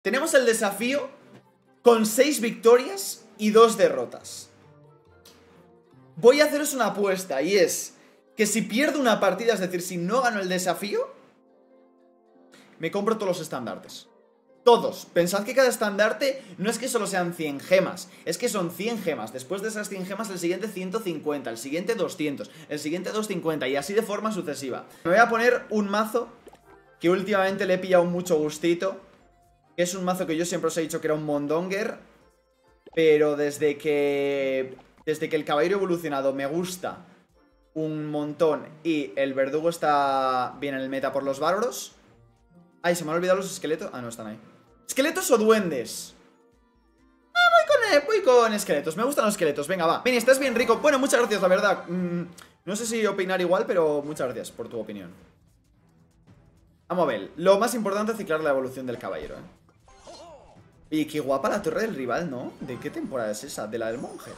Tenemos el desafío con 6 victorias y 2 derrotas. Voy a haceros una apuesta y es que si pierdo una partida, es decir, si no gano el desafío, me compro todos los estandartes. Todos. Pensad que cada estandarte no es que solo sean 100 gemas, es que son 100 gemas. Después de esas 100 gemas, el siguiente 150, el siguiente 200, el siguiente 250 y así de forma sucesiva. Me voy a poner un mazo que últimamente le he pillado mucho gustito, que es un mazo que yo siempre os he dicho que era un Mondonger, pero desde que el caballero evolucionado me gusta un montón y el verdugo está bien en el meta por los bárbaros. Ay, se me han olvidado los esqueletos. Ah, no, están ahí. ¿Esqueletos o duendes? Ah, voy con esqueletos. Me gustan los esqueletos. Venga, va. Ven, estás bien rico. Bueno, muchas gracias, la verdad. No sé si opinar igual, pero muchas gracias por tu opinión. Vamos a ver. Lo más importante es ciclar la evolución del caballero, Oye, qué guapa la torre del rival, ¿no? ¿De qué temporada es esa? ¿De la del monje?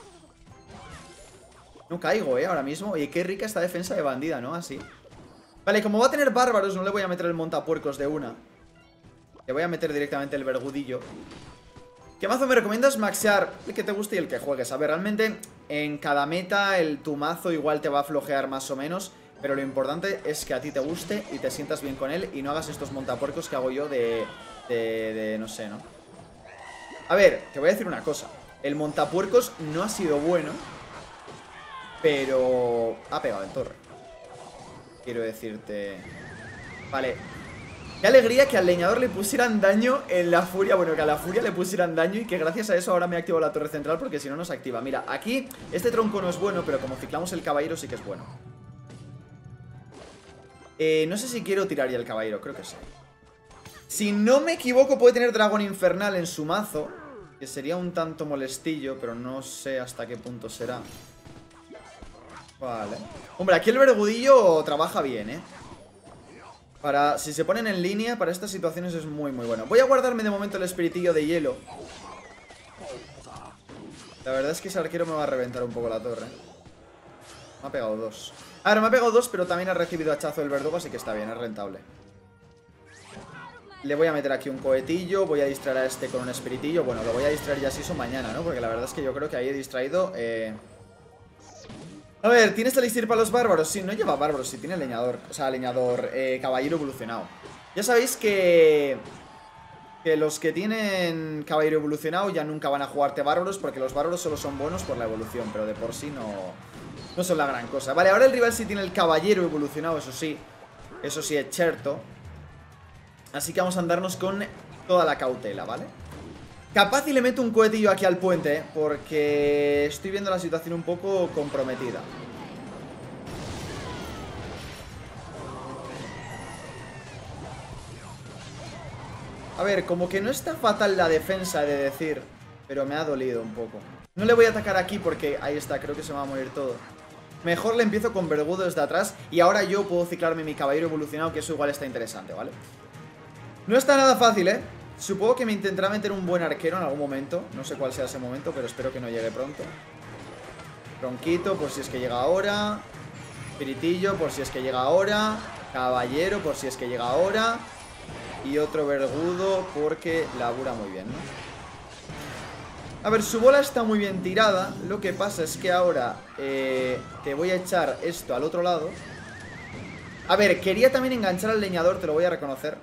No caigo, ahora mismo. Oye, qué rica esta defensa de bandida, ¿no? Así. Vale, como va a tener bárbaros, no le voy a meter el montapuercos de una. Le voy a meter directamente el vergudillo. ¿Qué mazo me recomiendas maxear? El que te guste y el que juegues. A ver, realmente en cada meta tu mazo igual te va a flojear más o menos, pero lo importante es que a ti te guste y te sientas bien con él y no hagas estos montapuercos que hago yo de no sé, ¿no? A ver, te voy a decir una cosa. El montapuercos no ha sido bueno, pero ha pegado en torre. Quiero decirte... Vale. Qué alegría que al leñador le pusieran daño en la furia. Bueno, que a la furia le pusieran daño y que gracias a eso ahora me ha activado la torre central, porque si no nos activa. Mira, aquí este tronco no es bueno, pero como ciclamos el caballero sí que es bueno. No sé si quiero tirar ya el caballero, creo que sí. Si no me equivoco puede tener dragón infernal en su mazo, que sería un tanto molestillo, pero no sé hasta qué punto será. Vale. Hombre, aquí el vergudillo trabaja bien, si se ponen en línea, para estas situaciones es muy muy bueno. Voy a guardarme de momento el espiritillo de hielo. La verdad es que ese arquero me va a reventar un poco la torre. Me ha pegado 2. A ver, me ha pegado 2, pero también ha recibido hachazo del verdugo, así que está bien, es rentable. Le voy a meter aquí un cohetillo. Voy a distraer a este con un espiritillo. Bueno, lo voy a distraer ya si eso mañana, ¿no? Porque la verdad es que yo creo que ahí he distraído... A ver, ¿tienes elixir para los bárbaros? Sí, no lleva bárbaros, sí tiene leñador. O sea, leñador, caballero evolucionado. Ya sabéis que los que tienen caballero evolucionado ya nunca van a jugarte bárbaros, porque los bárbaros solo son buenos por la evolución, pero de por sí no son la gran cosa. Vale, ahora el rival sí tiene el caballero evolucionado, eso sí es cierto. Así que vamos a andarnos con toda la cautela, ¿vale? Capaz y le meto un cohetillo aquí al puente, porque estoy viendo la situación un poco comprometida. A ver, como que no está fatal la defensa, he de decir, pero me ha dolido un poco. No le voy a atacar aquí porque ahí está, creo que se va a morir todo. Mejor le empiezo con vergudo desde atrás y ahora yo puedo ciclarme mi caballero evolucionado, que eso igual está interesante, ¿vale? No está nada fácil, Supongo que me intentará meter un buen arquero en algún momento. No sé cuál sea ese momento, pero espero que no llegue pronto. Tronquito, por si es que llega ahora. Espiritillo, por si es que llega ahora. Caballero, por si es que llega ahora. Y otro vergudo, porque labura muy bien, ¿no? A ver, su bola está muy bien tirada. Lo que pasa es que ahora te voy a echar esto al otro lado. A ver, quería también enganchar al leñador, te lo voy a reconocer.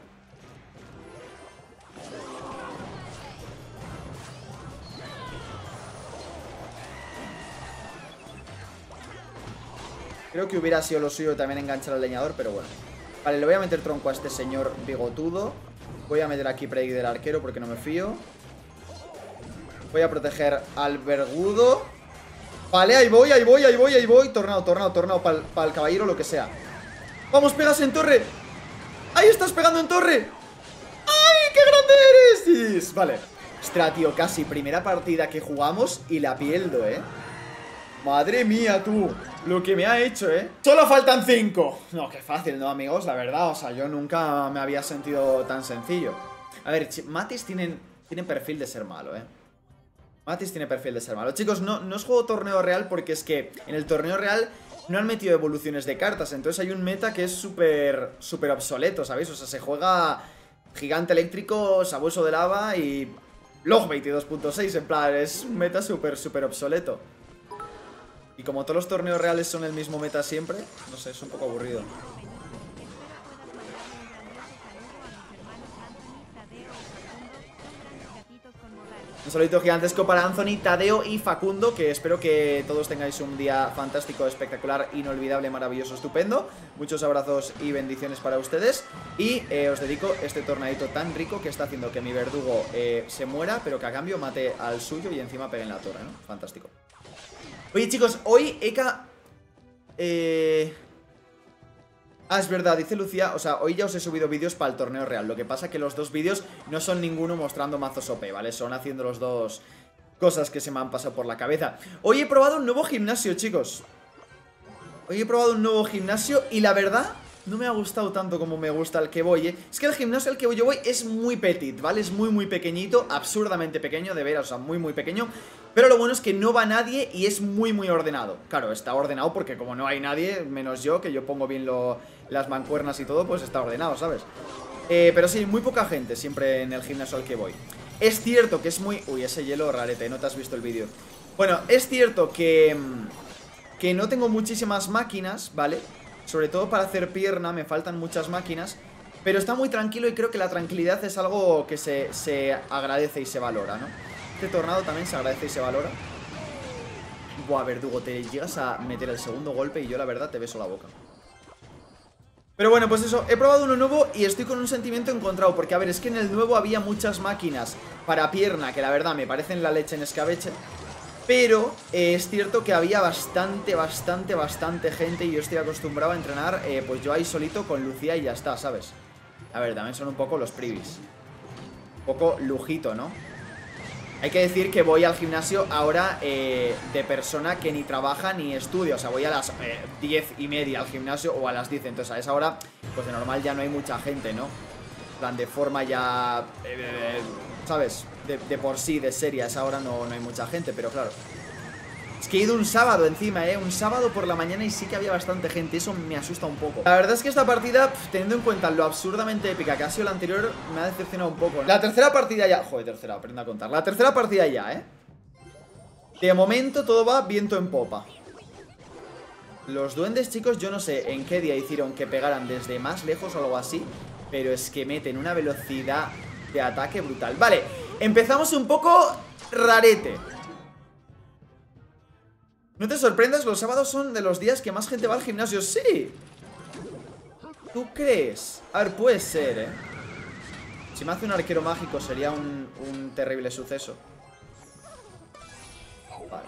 Creo que hubiera sido lo suyo también enganchar al leñador, pero bueno. Vale, le voy a meter tronco a este señor bigotudo. Voy a meter aquí Prey del arquero porque no me fío. Voy a proteger al vergudo. Vale, ahí voy, ahí voy, ahí voy, ahí voy. Tornado para el caballero, lo que sea. ¡Vamos, pegas en torre! ¡Ahí estás pegando en torre! ¡Ay, qué grande eres! Vale. Ostras, tío, casi primera partida que jugamos y la pierdo, Madre mía, tú. Lo que me ha hecho, Solo faltan 5. No, qué fácil, ¿no, amigos? La verdad, o sea, yo nunca me había sentido tan sencillo. A ver, Matis tiene perfil de ser malo, Matis tiene perfil de ser malo. Chicos, no os juego torneo real porque es que en el torneo real no han metido evoluciones de cartas. Entonces hay un meta que es súper obsoleto, ¿sabéis? O sea, se juega Gigante eléctrico, sabueso de lava y Logbait 2.6, en plan, es un meta súper obsoleto. Y como todos los torneos reales son el mismo meta siempre, no sé, es un poco aburrido. Un saludito gigantesco para Anthony, Tadeo y Facundo, que espero que todos tengáis un día fantástico, espectacular, inolvidable, maravilloso, estupendo. Muchos abrazos y bendiciones para ustedes. Y os dedico este torneito tan rico que está haciendo que mi verdugo se muera, pero que a cambio mate al suyo y encima pegue en la torre, ¿no? Fantástico. Oye, chicos, hoy Eka... Ah, es verdad, dice Lucía, o sea, hoy ya os he subido vídeos para el torneo real. Lo que pasa que los dos vídeos no son ninguno mostrando mazos OP, ¿vale? Son haciendo los dos cosas que se me han pasado por la cabeza. Hoy he probado un nuevo gimnasio, chicos. Hoy he probado un nuevo gimnasio y la verdad no me ha gustado tanto como me gusta el que voy, ¿eh? Es que el gimnasio al que yo voy es muy petit, ¿vale? Es muy pequeñito, absurdamente pequeño, de veras, o sea, muy pequeño. Pero lo bueno es que no va nadie y es muy ordenado. Claro, está ordenado porque como no hay nadie, menos yo, que yo pongo bien las mancuernas y todo, pues está ordenado, ¿sabes? Pero sí, muy poca gente siempre en el gimnasio al que voy. Es cierto que es muy... Uy, ese hielo rarete, no te has visto el vídeo. Bueno, es cierto que no tengo muchísimas máquinas, ¿vale? Sobre todo para hacer pierna me faltan muchas máquinas. Pero está muy tranquilo y creo que la tranquilidad es algo que se agradece y se valora, ¿no? Este tornado también se agradece y se valora. Buah, verdugo, te llegas a meter el segundo golpe y yo la verdad te beso la boca. Pero bueno, pues eso, he probado uno nuevo y estoy con un sentimiento encontrado. Porque a ver, es que en el nuevo había muchas máquinas para pierna que la verdad me parecen la leche en escabeche. Pero es cierto que había bastante gente y yo estoy acostumbrado a entrenar pues yo ahí solito con Lucía y ya está, ¿sabes? A ver, también son un poco los privis. Un poco lujito, ¿no? Hay que decir que voy al gimnasio ahora de persona que ni trabaja ni estudia. O sea, voy a las 10:30 al gimnasio o a las 10. Entonces a esa hora, pues de normal ya no hay mucha gente, ¿no? En plan, de forma ya... ¿sabes? De por sí, de serie, a esa hora no hay mucha gente, pero claro. Es que he ido un sábado encima, un sábado por la mañana y sí que había bastante gente. Eso me asusta un poco. La verdad es que esta partida, teniendo en cuenta lo absurdamente épica que ha sido la anterior, me ha decepcionado un poco. La tercera partida ya... Joder, tercera, aprenda a contar. La tercera partida ya, De momento todo va viento en popa. Los duendes, chicos, yo no sé en qué día hicieron que pegaran desde más lejos o algo así, pero es que meten una velocidad de ataque brutal. Vale, empezamos un poco rarete. No te sorprendas, los sábados son de los días que más gente va al gimnasio. ¡Sí! ¿Tú crees? A ver, puede ser, Si me hace un arquero mágico sería un terrible suceso. Vale.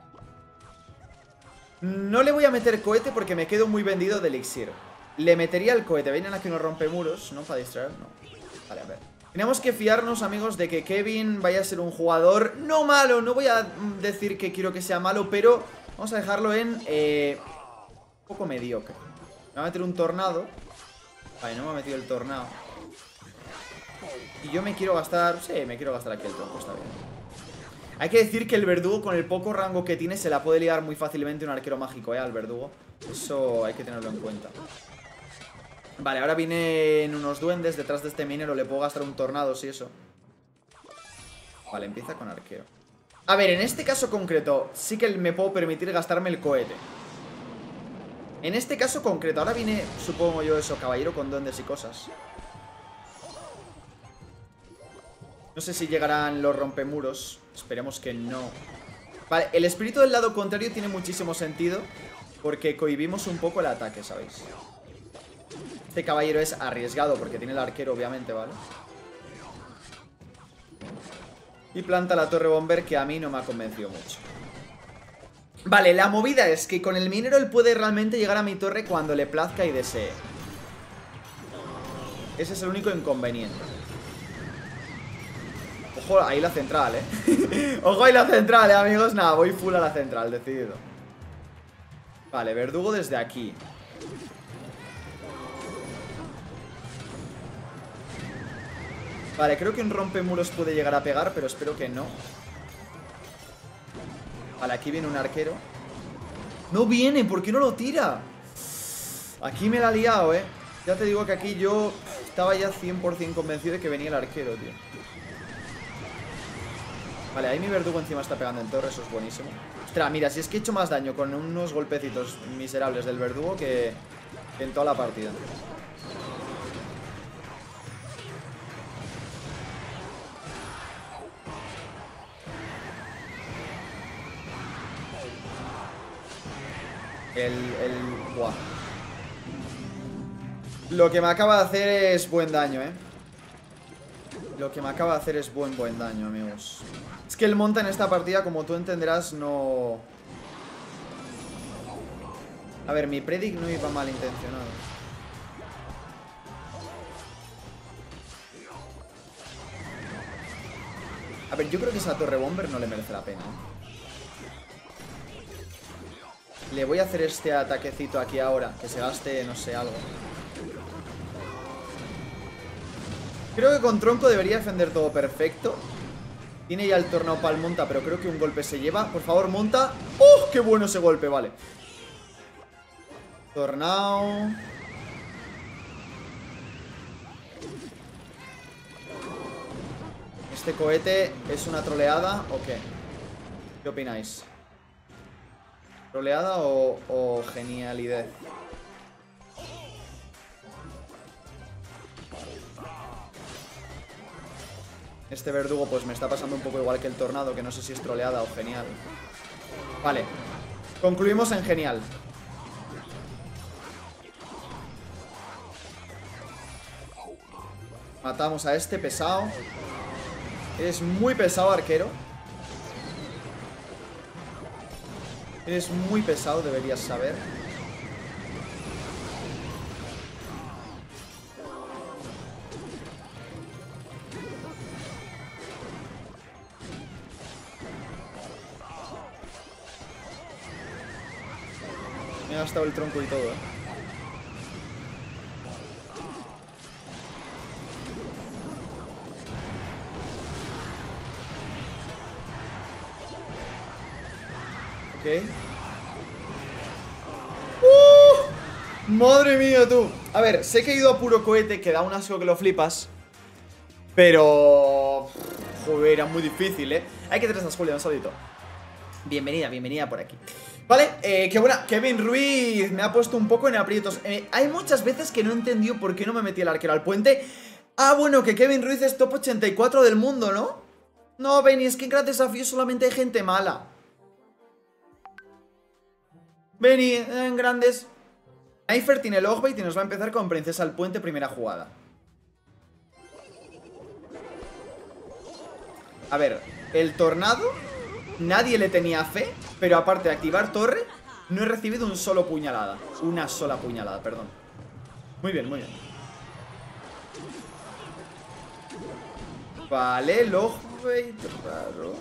No le voy a meter cohete porque me quedo muy vendido de elixir. Le metería el cohete. Vienen aquí unos rompemuros, ¿no? Para distraer, no. Vale, a ver. Tenemos que fiarnos, amigos, de que Kevin vaya a ser un jugador no malo. No voy a decir que quiero que sea malo, pero vamos a dejarlo en un poco mediocre. Me va a meter un tornado. Vale, no me ha metido el tornado. Y yo me quiero gastar... Sí, me quiero gastar aquí el tronco, está bien. Hay que decir que el verdugo, con el poco rango que tiene, se la puede liar muy fácilmente un arquero mágico, al verdugo. Eso hay que tenerlo en cuenta. Vale, ahora vienen unos duendes detrás de este minero. Le puedo gastar un tornado, sí, eso. Vale, empieza con arquero. A ver, en este caso concreto sí que me puedo permitir gastarme el cohete. En este caso concreto, ahora viene, supongo yo eso, caballero con duendes y cosas. No sé si llegarán los rompemuros. Esperemos que no. Vale, el espíritu del lado contrario tiene muchísimo sentido, porque cohibimos un poco el ataque, ¿sabéis? Este caballero es arriesgado porque tiene el arquero, obviamente, ¿vale? Y planta la torre bomber, que a mí no me ha convencido mucho. Vale, la movida es que con el minero él puede realmente llegar a mi torre cuando le plazca y desee. Ese es el único inconveniente. Ojo, ahí la central, Ojo, ahí la central, amigos. Nada, voy full a la central, decidido. Vale, verdugo desde aquí. Vale, creo que un rompemuros puede llegar a pegar, pero espero que no. Vale, aquí viene un arquero. No viene, ¿por qué no lo tira? Aquí me la ha liado, Ya te digo que aquí yo Estaba ya 100% convencido de que venía el arquero, tío. Vale, ahí mi verdugo encima está pegando en torre, eso es buenísimo. Ostras, mira, si es que he hecho más daño con unos golpecitos miserables del verdugo que en toda la partida. Buah. Lo que me acaba de hacer es buen daño, Lo que me acaba de hacer es buen daño, amigos. Es que el monta en esta partida, como tú entenderás, no... A ver, mi predict no iba malintencionado. A ver, yo creo que esa torre bomber no le merece la pena, Le voy a hacer este ataquecito aquí ahora, que se gaste, no sé, algo. Creo que con tronco debería defender todo perfecto. Tiene ya el tornado para el monta, pero creo que un golpe se lleva. Por favor, monta. ¡Oh, qué bueno ese golpe! Vale. Tornado. ¿Este cohete es una troleada o qué? ¿Qué opináis? ¿Troleada o genialidad? Este verdugo pues me está pasando un poco igual que el tornado, que no sé si es troleada o genial. Vale. Concluimos en genial. Matamos a este pesado. Eres muy pesado, arquero. Eres muy pesado, deberías saber. Me he gastado el tronco y todo, Ok. Madre mía, tú. A ver, sé que he ido a puro cohete, que da un asco que lo flipas. Pero... Joder, era muy difícil, Hay que tener esa Julia, un saludito. Bienvenida por aquí. Vale, qué buena. Kevin Ruiz me ha puesto un poco en aprietos. Hay muchas veces que no he entendido por qué no me metí el arquero al puente. Ah, bueno, que Kevin Ruiz es top 84 del mundo, ¿no? No, Benny, es que en Gran Desafío solamente hay gente mala. Benny, en grandes... Naifer tiene el Ogbait y nos va a empezar con Princesa al Puente, primera jugada. A ver, el tornado nadie le tenía fe, pero aparte de activar torre, no he recibido un solo puñalada. Una sola puñalada, perdón. Muy bien, muy bien. Vale, el Ogbait raro.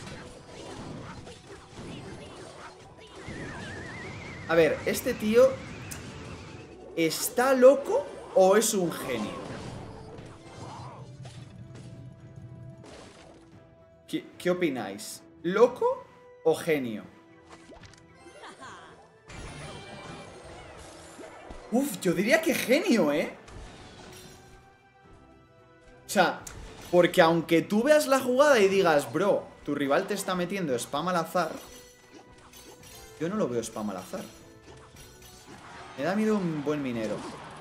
A ver, este tío... ¿está loco o es un genio? ¿Qué opináis? ¿Loco o genio? Uf, yo diría que genio, O sea, porque aunque tú veas la jugada y digas, bro, tu rival te está metiendo spam al azar, yo no lo veo spam al azar. Me da miedo un buen minero.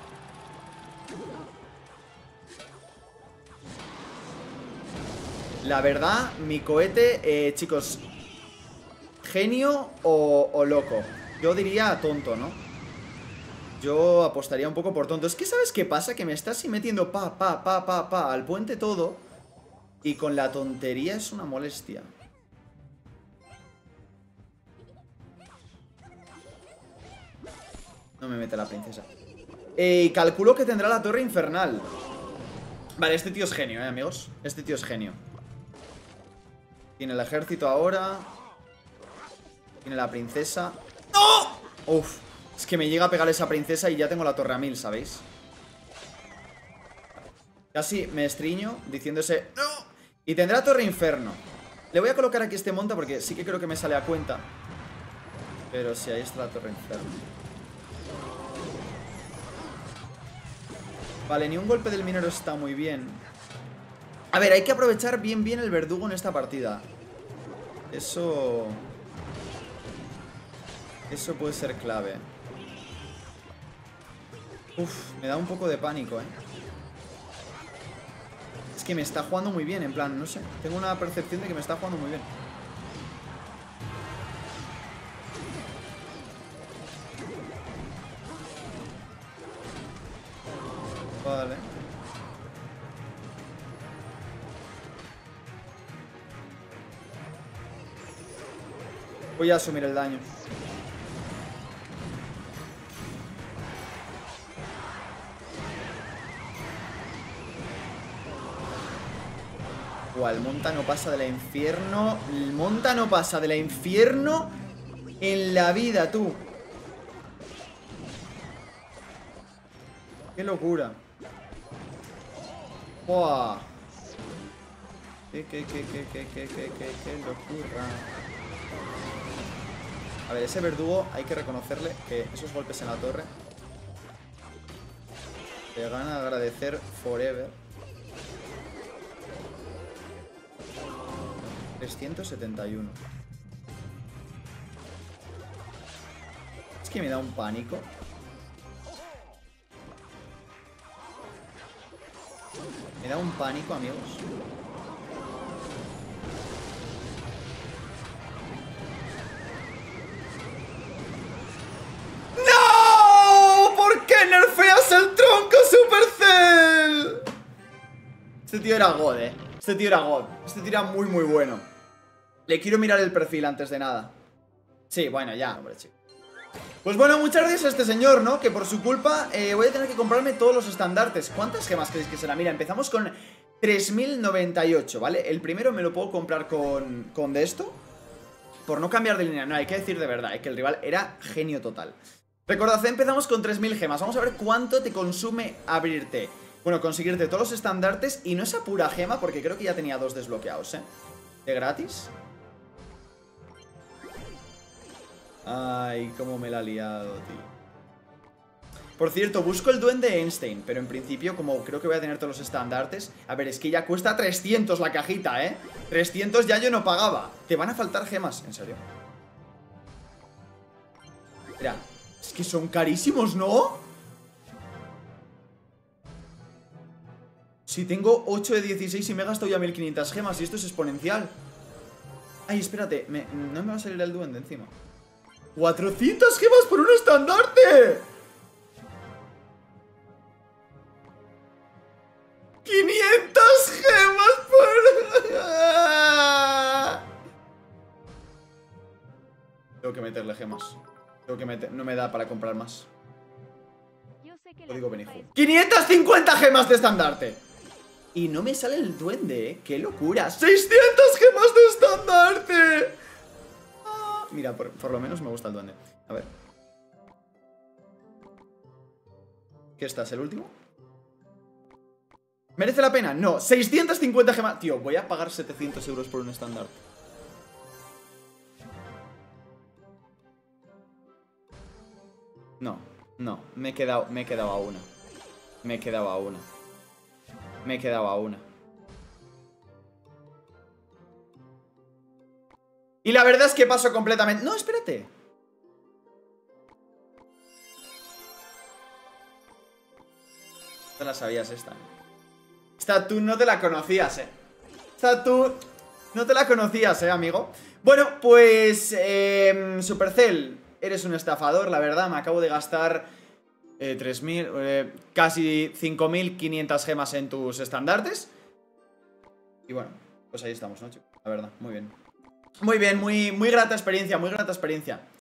La verdad, mi cohete, chicos, genio o loco. Yo diría tonto, ¿no? Yo apostaría un poco por tonto. Es que ¿sabes qué pasa? Que me está así metiendo al puente todo. Y con la tontería es una molestia. No me mete la princesa. Calculo que tendrá la torre infernal. Vale, este tío es genio, amigos. Este tío es genio. Tiene el ejército ahora. Tiene la princesa. ¡No! Uf, es que me llega a pegar esa princesa y ya tengo la torre a 1000, ¿sabéis? Casi me estriño diciéndose ¡no! Y tendrá torre inferno. Le voy a colocar aquí este monta porque sí que creo que me sale a cuenta. Pero sí, ahí está la torre inferno. Vale, ni un golpe del minero está muy bien. A ver, hay que aprovechar bien el verdugo en esta partida. Eso puede ser clave. Uf, me da un poco de pánico, Es que me está jugando muy bien, en plan, no sé. Tengo una percepción de que me está jugando muy bien. Vale. Voy a asumir el daño. El monta no pasa de la infierno. El monta no pasa de la infierno en la vida, tú. Qué locura. ¡Buah! Qué locura. A ver, ese verdugo hay que reconocerle que esos golpes en la torre te van a agradecer forever. 371. Es que me da un pánico. Me da un pánico, amigos. ¡No! ¿Por qué nerfeas el tronco, Supercell? Este tío era God, Este tío era God. Este tío era muy bueno. Le quiero mirar el perfil antes de nada. Sí, bueno, ya, hombre, chico. Pues bueno, muchas gracias a este señor, ¿no? Que por su culpa voy a tener que comprarme todos los estandartes. ¿Cuántas gemas creéis que será? Mira, empezamos con 3098, ¿vale? El primero me lo puedo comprar con de esto. Por no cambiar de línea. No, hay que decir de verdad, que el rival era genio total. Recordad, empezamos con 3000 gemas. Vamos a ver cuánto te consume abrirte. Bueno, conseguirte todos los estandartes. Y no esa pura gema, porque creo que ya tenía 2 desbloqueados, ¿De gratis? Ay, cómo me la ha liado, tío. Por cierto, busco el duende Einstein, pero en principio, como creo que voy a tener todos los estandartes. A ver, es que ya cuesta 300 la cajita, 300 ya yo no pagaba. Te van a faltar gemas, en serio. Mira, es que son carísimos, ¿no? Si tengo 8 de 16 y me he gastado ya 1500 gemas y esto es exponencial. Ay, espérate, no me va a salir el duende encima. 400 gemas por un estandarte. 500 gemas por... Tengo que meterle gemas. No me da para comprar más. Código Benijo. 550 gemas de estandarte. Y no me sale el duende, qué locura. 600 gemas de estandarte. Mira, por lo menos me gusta el duende. A ver. ¿Qué estás? ¿El último? ¿Merece la pena? No, 650 gemas. Tío, voy a pagar 700 euros por un estandarte. No, me he quedado a una. Me he quedado a una. Y la verdad es que paso completamente... No, espérate. No la sabías esta. Esta tú no te la conocías, Esta tú no te la conocías, amigo. Bueno, pues... Supercell, eres un estafador, la verdad. Me acabo de gastar 3000... casi 5500 gemas en tus estandartes. Y bueno, pues ahí estamos, ¿no, chicos? La verdad, muy bien. Muy bien, muy grata experiencia,